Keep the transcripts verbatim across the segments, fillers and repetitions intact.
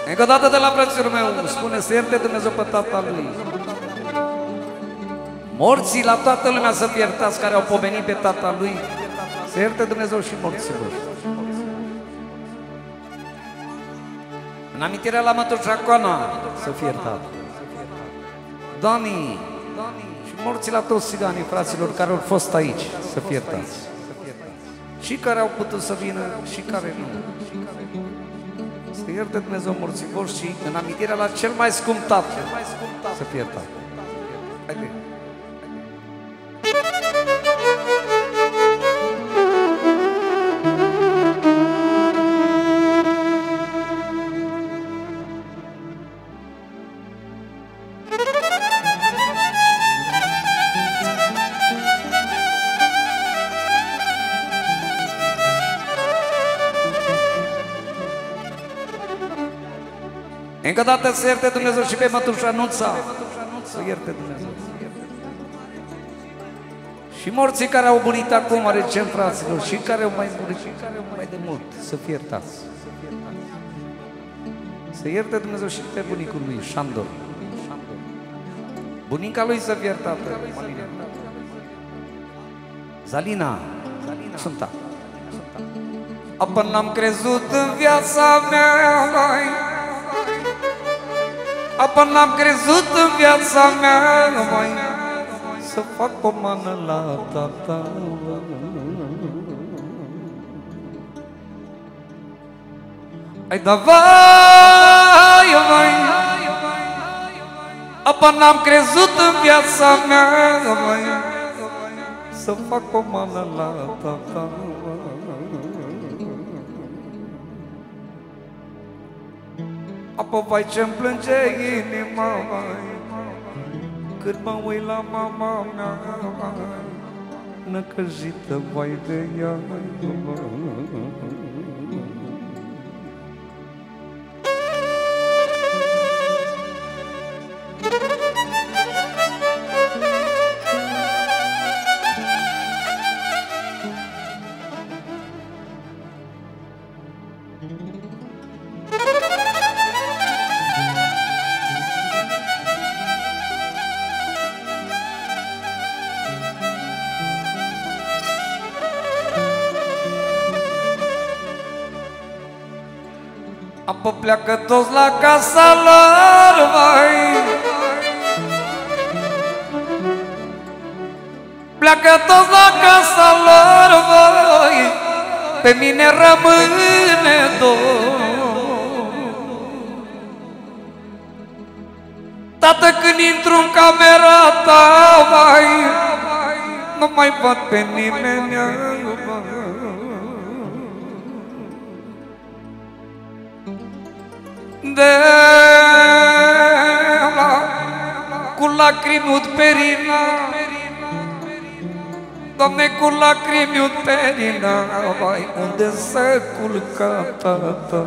Încă o dată de la prețul meu, spune să ierte Dumnezeu pe tata lui. Morții la toată lumea să fie iertați care au pomenit pe tata lui. Să ierte Dumnezeu și morților. În amintirea la mătușa Coana să fie iertat. Dani și morții la toți țiganii, fraților, care au fost aici, să fie iertați. Și care au putut să vină și care nu. Să ierte Dumnezeu morții voștri și în amintirea la cel mai scump tată să fie iertat. Haide. Încă o dată să ierte Dumnezeu și pe mătușa Nuța. Să ierte Dumnezeu. Și morții care au murit acum, recent, fraților, și care au mai murit, și care au mai de mult, să fie iertați. Să ierte Dumnezeu și pe bunicul lui, Șandor. Bunica lui să fie iertată. Zalina. Sfânta. Apă n-am crezut în viața mea, mai. Apă n-am crezut în viața mea, mai. Să fac o mană la tata. Ai da vai, vai. Apă n-am crezut în viața mea, mai. Să fac o mană la tata. Apă vai ce-mi plânge inima, vai. Când mă uit la mama mea, năcăjită, vai de ea, vai. Apă pleacă toți la casa lor, vai. Pleacă toți la casa lor, vai. Pe mine rămâne dor. Tată, când intru în camera ta, vai, nu mai văd pe nimeni, vai. De la, cu lacrimi ud perina, Doamne, cu lacrimi ud perina, vai, unde se culca tata?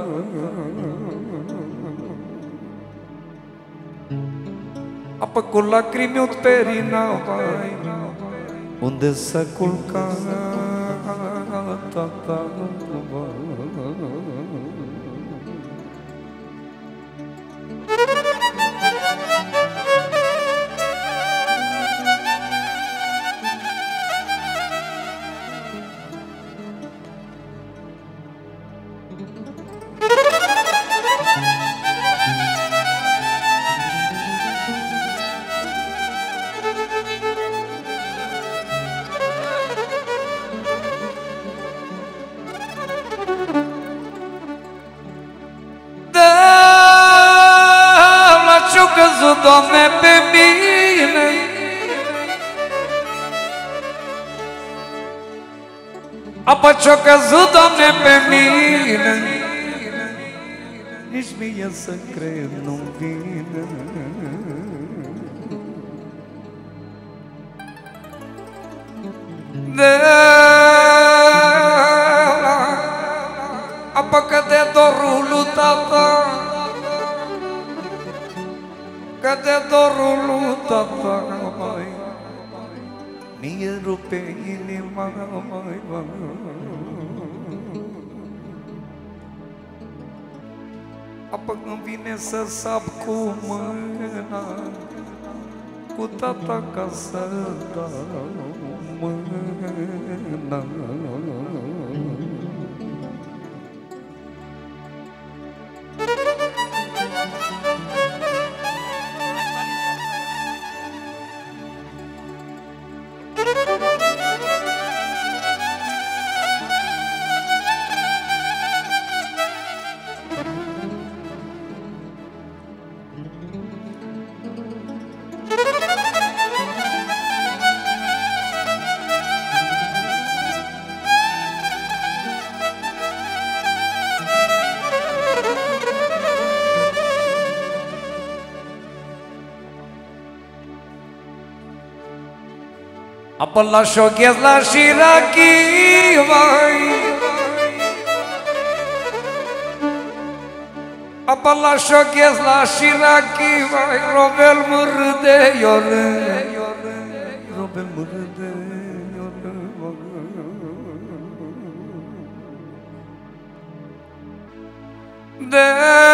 Apă cu lacrimi ud perina, vai, unde se culca tata? Doamne, pe mine, apă ce-o căzut, Doamne, pe mine, nici mie să cred nu-mi vine. De la apă că de dorul lui tata, că de dorul lui tata, mai, mie rupe inima, mai, mai. Apă când vine să sap cu mâna, cu tata ca să dau mâna. Apă la șoghez la șirachi, vai. Apă la șoghez la șirachi, vai. Robel mă râde, eu râd. Robel mă râde, eu râd. De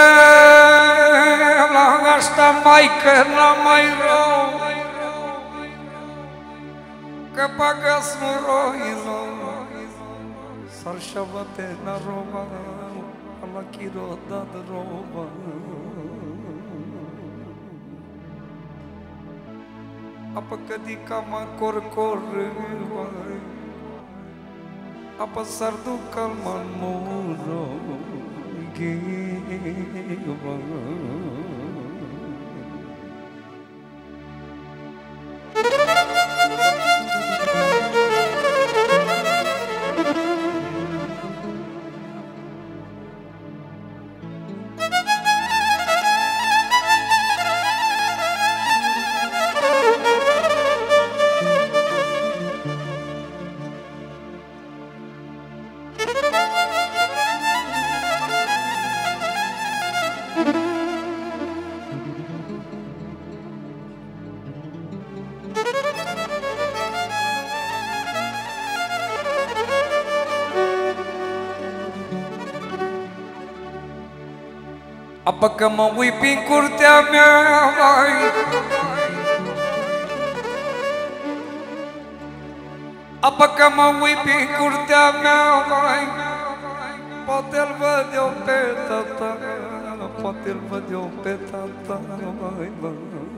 la asta mai că n-am mai rău, că pagas moroilo, salșavate na roba, ala chiro da roba. Apa kadica ma cor cor, apa sardu kalman moro, giva. Apă că mă uit prin curtea mea, vai. Apă că mă uit prin curtea mea, vai. Poate-l văd eu pe tata, poate-l văd eu pe tata, vai, vai.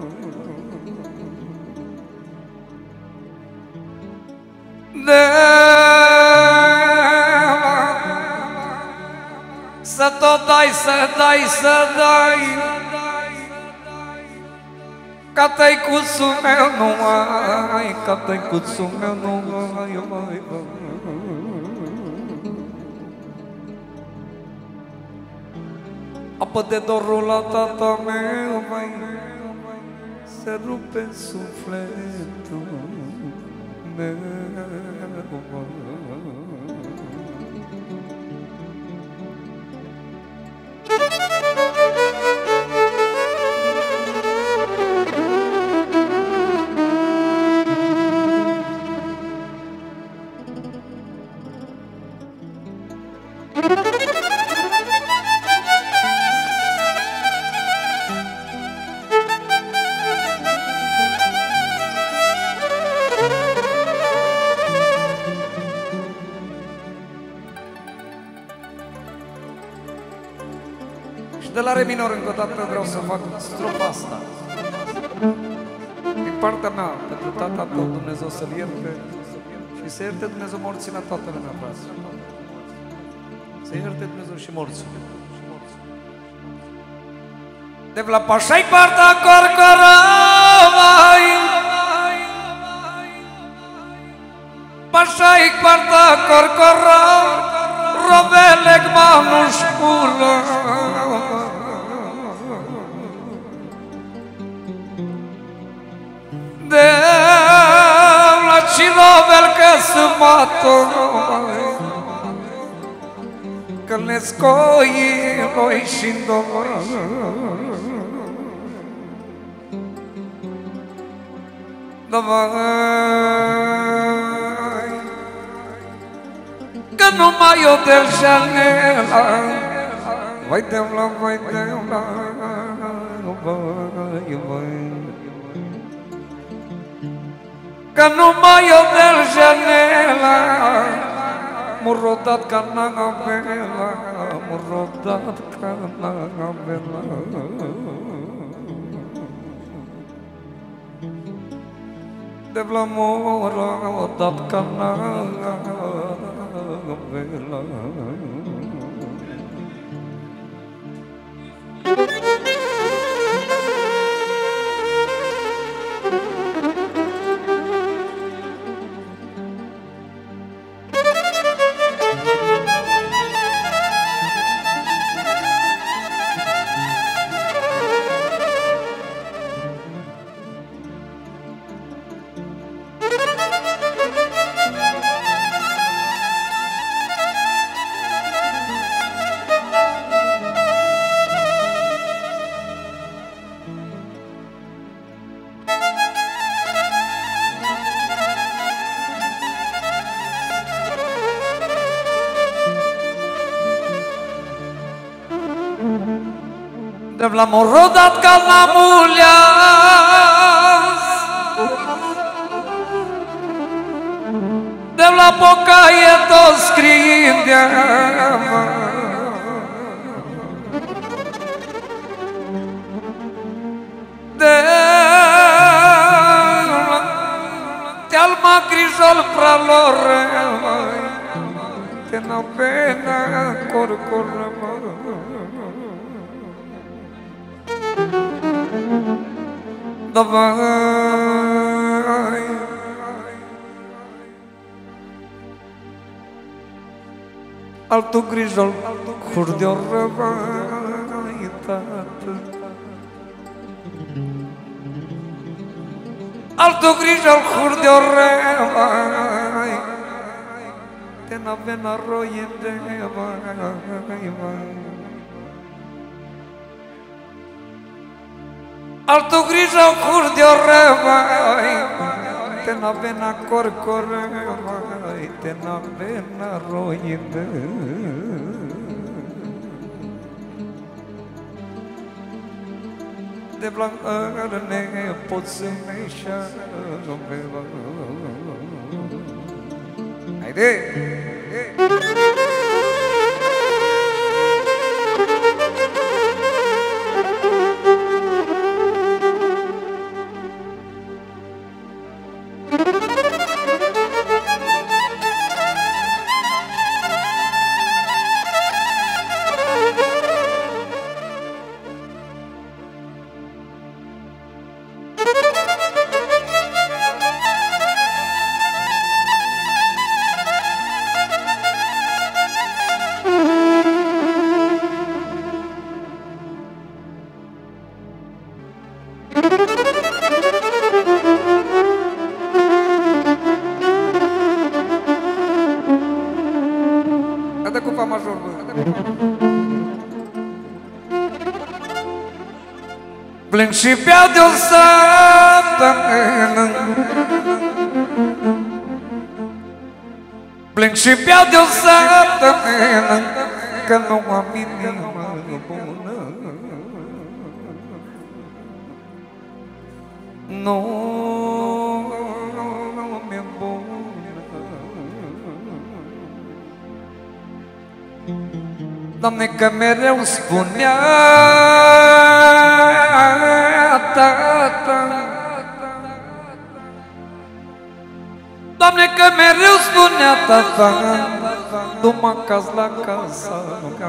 De să tot dai, să dai, să dai, ca tăicuțul meu nu ai, ca tăicuțul meu nu ai, vai, vai. Apă de dorul la tata meu, vai, se rupe sufletul meu, vai. De la re minor încă o dată vreau să fac strofa asta. Din partea mea, pentru tata tău, Dumnezeu să-l ierte și să ierte Dumnezeu morții la tatăl meu, frate. Să ierte Dumnezeu și morții. De la pașa-i partea corcoră, vai. Pașa-i partea corcoră, rovelec manuș pulă. De la cirovel că sunt mator, că le scoi loi și-ndor. Că numai eu del Janela, vai de la, vai de la, vai, vai. Că numai eu de-l janela m-a rodat ca n-avela, m-a rodat ca n-avela. De la m-a rodat ca n-avela. De la m-a rodat ca la muleaz, de la bocaie tot scrindeava, de te-al ma grijol pralor, te na pena cor cor. Davai altul grijol curde-o răvai, tată. Altul grijol curde-o răvai, te n-avea roie de vai. Altul grijă cur de-o răvai, te n-avea cor cor, te n-avea roie de. De blancă ne poți să meșa. Haide! Ada cu fa major, bă. Plâng și beau de-o săptămână, plâng și beau de-o săptămână, că nu am inimă bună. Nu mi-e bună. Doamne, că mereu spunea tata, Doamne, că mereu spunea tata, du-mă acasă la casa mea.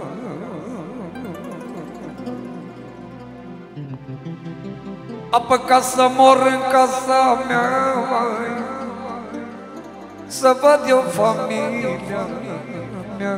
Apă ca să mor în casa mea, să văd eu familia mea.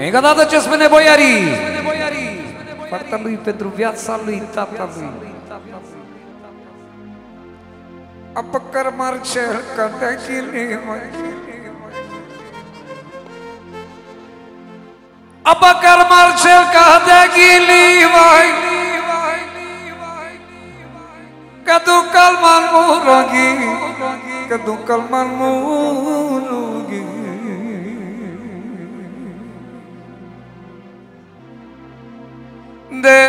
Încă dată ce spune boiarii? Partea lui pentru viața lui tatălui. Apă Marcel ca de ghilima. Apă Marcel ca de ghilima. Că tu calman muroghi, că tu calman muroghi. De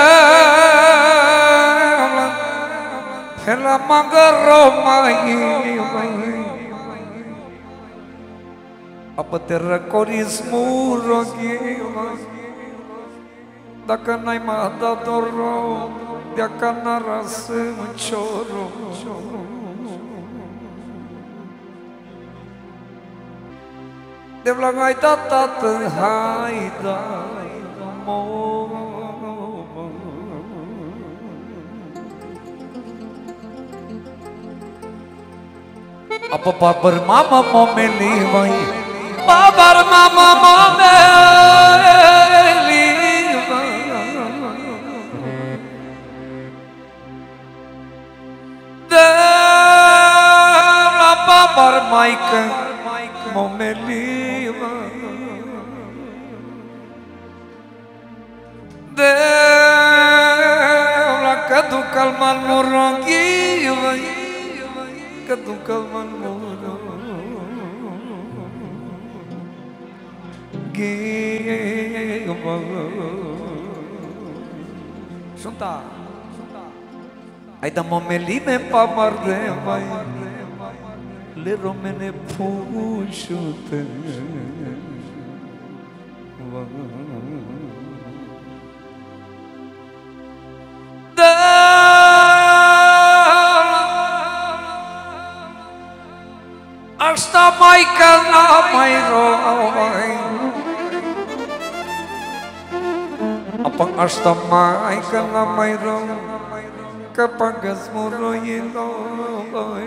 la mangaromai apă te răcoriți muroghi. Dacă n-ai mai dat doro de-aca n-arasă cioro. De la hai da tată, hai da mo. Apa babar mama momeli vai, babar mama momeli vai. De la babar maică momeli vai. De la cadu calman moronghi vai. Că tu calman moronghi Sunta ai da momelime pa marde vai le romene pușute da asta mai că n-a mai roi. Apa asta mai că n-a mai roi, că pagă-ți muroilor.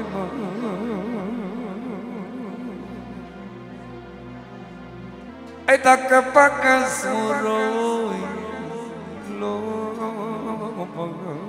Ai dacă pagă-ți muroilor.